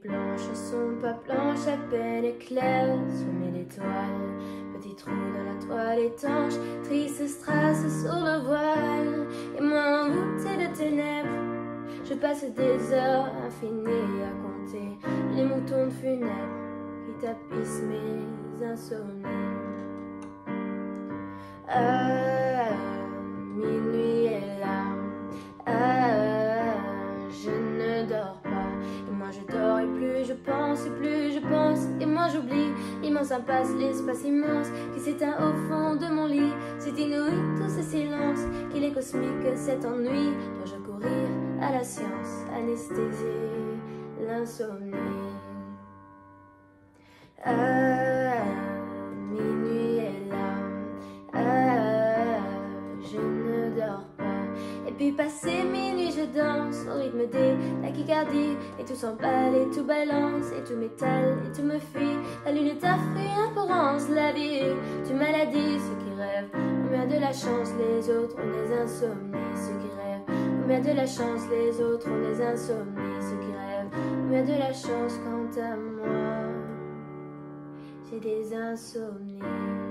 blanches sont pas blanches, à peine éclairent, semées d'étoiles. Petit trou dans la toile étanche, triste strass sur le voile. Et moi envoûtée de ténèbres, je passe des heures infinies à compter les moutons de funèbres qui tapissent mes insomnies. Minuit est là, je ne dors pas. Et moi je dors et plus je pense, et plus je pense. Et moi j'oublie l'immense impasse, l'espace immense qui s'éteint au fond de mon lit. C'est inouï tout ce silence, qu'il est cosmique cet ennui. Dois-je courir à la science, anesthésier l'insomnie? Minuit est là, je ne dors pas. Et puis passé minuit je danse au rythme des tachycardies. Et tout s'emballe et tout balance, et tout m'étale et tout me fuit. La lune est un fruit, implorance, la vie est une maladie. Ceux qui rêvent ont bien de la chance, les autres ont des insomnies. Ceux qui rêvent ont bien de la chance, les autres ont des insomnies. Ceux qui rêvent ont bien de la chance, quant à moi j'ai des insomnies.